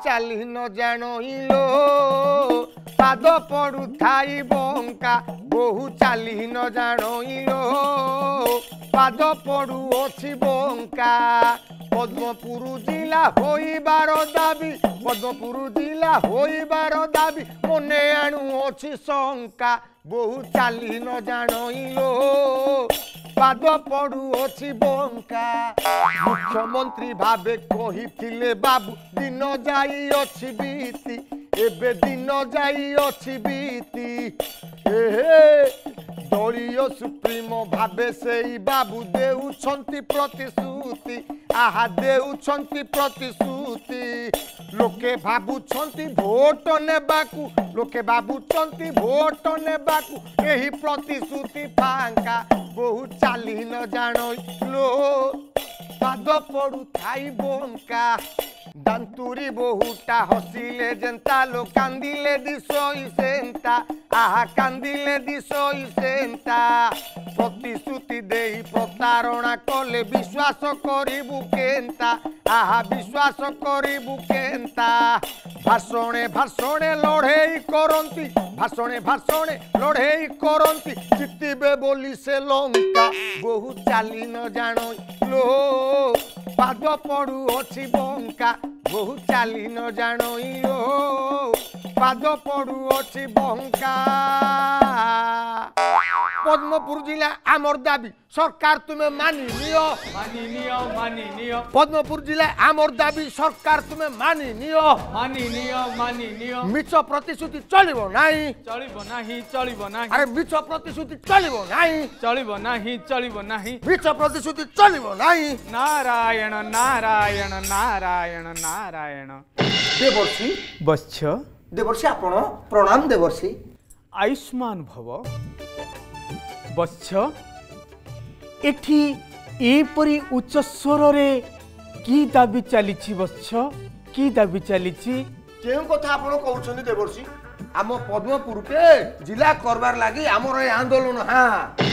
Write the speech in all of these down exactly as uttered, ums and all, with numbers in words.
चाली न जानइलो पाद पड़ू थाई बंका बहु चाली न जानइलो पाद पड़ू अछि बंका पद्मपुर जिला होइबार दाबी पद्मपुर जिला होइबार दाबी मने आणु अछि शंका बहु चाली न जानइलो पाद पड़ू अछि बंका मुख्यमंत्री भावे कहिथिले बाबू दिन जाई अछि बीती एबे दिन जाई अछि बीती दलीय सुप्रीमो भावे सेई बाबू देउछंती प्रतिश्रुति आहा देउछंती प्रतिश्रुति लोके भाबुछंती भोट नेबाकू लोके भाबुछंती भोट नेबाकू एही प्रतिश्रुति फांका बहु चाली न जानइलो पाद पड़ू थाई बंका दांतुरी बहुटा हसिले जेंता लो कांदिले दिसोई सेंता आहा कांदिले दिसोई सेंता प्रतिश्रुति देई प्रतारणा कले विश्वास करिबु केंता आहा विश्वास करिबु केंता भाषणे भाषणे लड़ेई करंती भाषणे भाषणे लड़ेई करंती जितिबे बोली से लंका बहु चाली न जानइलो पाद पड़ू अछि बंका बहु चाली न जानइलो पाद पड़ू अछि बंका पद्मपुर जिला आमर दाबी सरकार तुम्हें मानी नियो मानी नियो मानी नियो पद्मपुर जिला आमर दाबी सरकार तुम्हें मानी नियो मानी नियो मानी नियो मिछ प्रतिश्रुति चलिबो नाही चलिबो नाही चलिबो नाही अरे मिछ प्रतिश्रुति चलिबो नाही चलिबो नाही चलिबो नाही मिछ प्रतिश्रुति चलिबो नाही नारायण नारायण नारायण नारायण देवर्षि बच्छ देवर्षि आपण प्रणाम देवर्षि आयुष्मान भव बच्छ एठी एपरी उच्च स्वर रे की दाबी चलीछि बच्छ की दाबी चलीछि केउ कथा आपण कहउछनी देवर्षि आम पद्मपुर के जिला करबार लागि हमर ए आंदोलन हां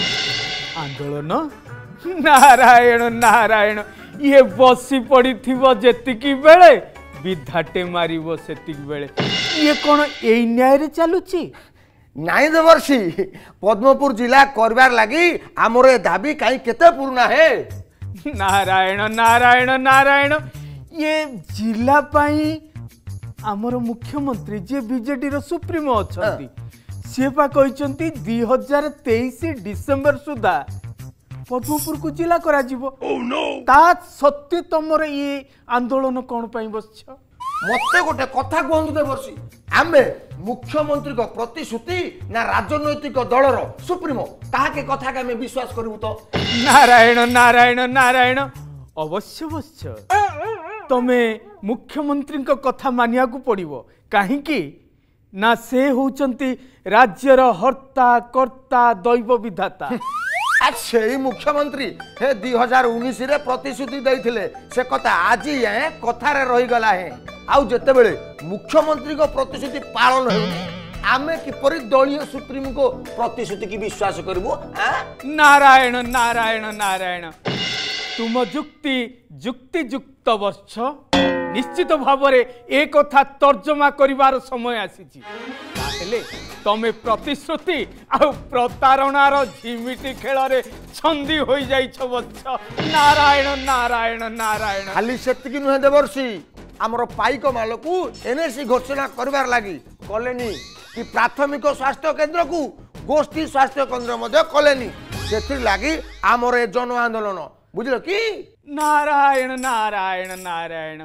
आंदोलन नारायण नारायण ये बसी पड़ी थिबो जेतिकी बेले विधाटे मारिबो सेतिकी बेले ये कोन एई न्याय रे चालुछि नाई देवर्षि पद्मपुर जिला करबार लागि हमर ए दाबी काई केते पूर्ण है नारायण नारायण नारायण ये जिला पाई हमर मुख्यमंत्री जे बीजेडी रो सुप्रीमो अछंती से पा कहिसंती दो हज़ार तेईस डिसेंबर सुधा पद्मपुर को जिला करा जीवो oh, no. ता सत्य तमरे ये आंदोलन कोन पई बसछ मते गोटे कथा कहंतु देवर्षि आमे मुख्यमंत्री को प्रतिश्रुति ना राजनैतिक दलर सुप्रीमो ताके कथा के हमें विश्वास करू तो नारायण नारायण नारायण अवश्य बसछ तमे मुख्यमंत्री को कथा मानिया को पड़िबो काहे कि ना से होचंती राज्यर हर्ता कर्ता दैव विधाता अच्छे मुख्यमंत्री हे दो हज़ार उन्नीस रे प्रतिश्रुति देइथिले से कथा आज ये कथा रे रही गला है आउ जते बेले मुख्यमंत्री को प्रतिश्रुति पालन हेउनी आमे किपरि दलीय सुप्रीम को प्रतिश्रुति की विश्वास करबो नारायण नारायण नारायण तुम जुक्ति जुक्ति युक्त वर्ष निश्चित भावरे ए कथा तर्जमा करिवार समय आसीची ताहेले तमे प्रतिश्रुति आ प्रतारणार झिमिटी खेल रे छंदी होई जाइछ वत्स नारायण नारायण नारायण खाली सेतिकी नुहे देवर्षि हमर पाइक मालकू एनएससी घोषणा करबार लागि कलेनी कि प्राथमिक स्वास्थ्य केंद्र को गोष्ठी स्वास्थ्य केंद्र मध्ये कलेनी सेति लागि हमर ए जन आंदोलन बुझलो कि नारायण नारायण नारायण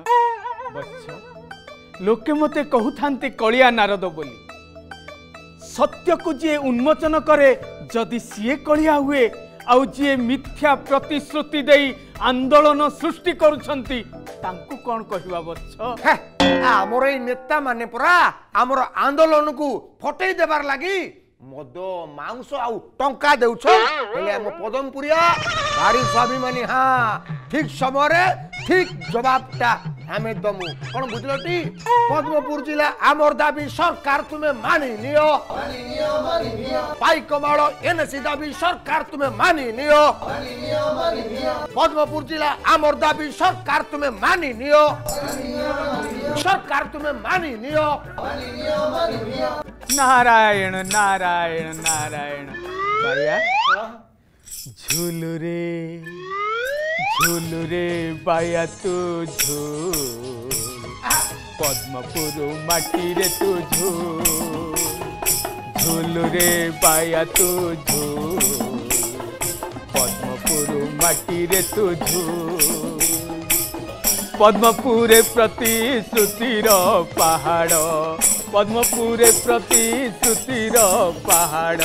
बच्च लोके मते कहूथांती कलिया नारद बोली सत्य को जी उन्मोचन करे जदि सीए कलिया हुए आउ जी मिथ्या प्रतिश्रुति देई आंदोलन सृष्टि करुछंती तांकु कोन कहिबा बच्च हमर ए नेता माने परा हमर आंदोलन को फटई देबार लागि मद मांस आउ टंका देउछ हेले हम पदमपुरिया गाड़ी स्वाभिमानी हां ठीक समय रे ठीक जवाबटा आमे दमु कौन बुझलटी पद्मपुर जिला आमर दाबी सरकार तुम्हें मानि नियो मानि नियो मानि नियो पाइकमाल एनसी दाबी सरकार तुम्हें मानि नियो मानि नियो मानि नियो पद्मपुर जिला आमर दाबी सरकार तुम्हें मानि नियो मानि नियो मानि नियो सरकार तुम्हें मानि नियो मानि नियो मानि नियो नारायण नारायण नारायण भैया झूलू रे झूलू रे बाया तू झूल पद्मपुर माटी रे तू झूल झूलू रे बाया तू झूल पद्मपुर माटी रे तू झूल पद्मपुरे प्रतिश्रुतिर पहाड़ पद्मपुरे प्रतिश्रुतिर पहाड़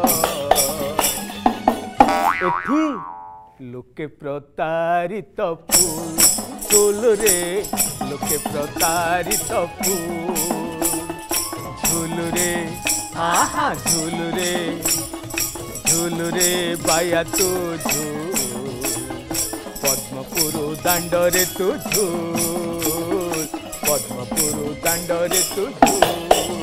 एठी लोके प्रतारित फूल फूल रे लोके प्रतारित फूल झूल रे आहा झूल रे झूल रे बाया तू झूल पद्मपुर दांड रे तू झूल पद्मपुर दांड रे तू झूल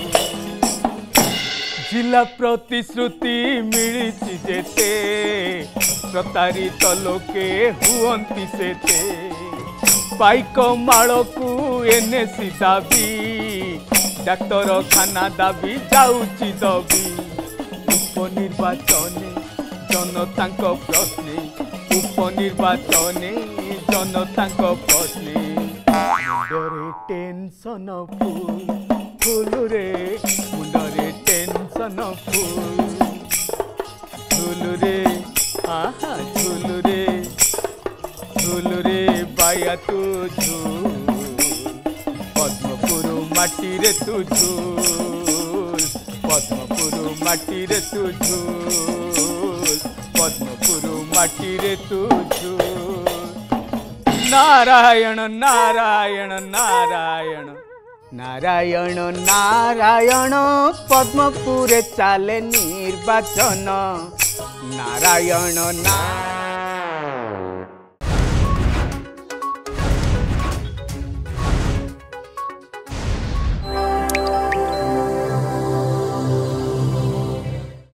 जिला प्रतिश्रुति मिली जेते प्रतारित लोके हुअंती सेते पाइक मालकू एनएसी दाबी डाक्तरखाना दाबी जाउची दबी उपनिर्वाचने जनतांक प्रश्ने उपनिर्वाचने जनतांक प्रश्ने मुंडरे टेंशन फुल फुल रे मुंडरे टेंशन फुल झूल रे आहा झूल रे झूल रे बाया तू झूल पद्मपुर माटी रे तू झूल पद्मपुर माटी रे तू झूल पद्मपुर माटी रे तू झूल नारायण नारायण नारायण नारायण नारायण पद्मपुरे चाले निर्वाचन नारायण नारायण